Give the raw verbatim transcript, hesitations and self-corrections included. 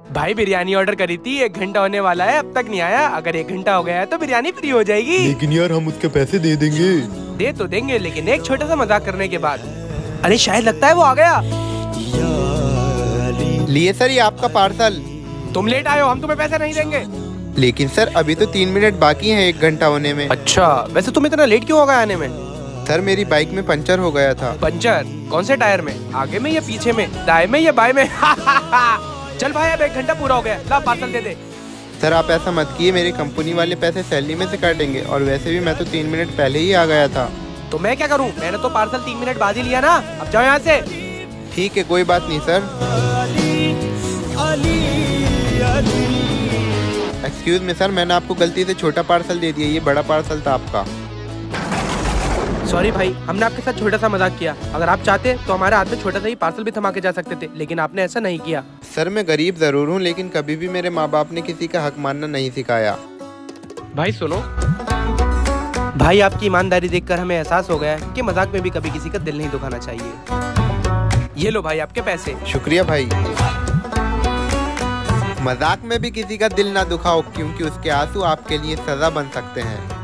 भाई बिरयानी ऑर्डर करी थी, एक घंटा होने वाला है, अब तक नहीं आया। अगर एक घंटा हो गया है तो बिरयानी फ्री हो जाएगी। लेकिन यार हम उसके पैसे दे देंगे। दे तो देंगे, लेकिन एक छोटा सा मजाक करने के बाद। अरे शायद लगता है वो आ गया। लिए सर, ये आपका पार्सल। तुम लेट आए हो, हम तुम्हें पैसे नहीं देंगे। लेकिन सर अभी तो तीन मिनट बाकी हैं एक घंटा होने में। अच्छा, वैसे तुम इतना लेट क्यों हो गए आने में? सर मेरी बाइक में पंचर हो गया था। पंचर? कौन से टायर में, आगे में या पीछे में, दाएं में या बाएं में? चल भाई अब एक घंटा पूरा हो गया, ला पार्सल दे दे। सर आप ऐसा मत कीजिए, मेरी कंपनी वाले पैसे सैलरी में से काटेंगे, और वैसे भी मैं तो तीन मिनट पहले ही आ गया था। तो मैं क्या करूं, मैंने तो पार्सल तीन मिनट बाद ही लिया ना। अब जाओ यहाँ से। ठीक है, कोई बात नहीं सर। एक्सक्यूज मी सर, मैंने आपको गलती से छोटा पार्सल दे दिया, ये बड़ा पार्सल था आपका। सॉरी भाई, हमने आपके साथ छोटा सा मजाक किया। अगर आप चाहते तो हमारे हाथ में छोटा सा ही पार्सल भी थमा के जा सकते थे, लेकिन आपने ऐसा नहीं किया। सर मैं गरीब जरूर हूँ, लेकिन कभी भी मेरे माँ बाप ने किसी का हक मानना नहीं सिखाया। भाई सुनो, भाई आपकी ईमानदारी देखकर हमें एहसास हो गया है कि मजाक में भी कभी किसी का दिल नहीं दुखाना चाहिए। ये लो भाई आपके पैसे। शुक्रिया भाई। मजाक में भी किसी का दिल ना दुखाओ, क्योंकि उसके आंसू आपके लिए सजा बन सकते हैं।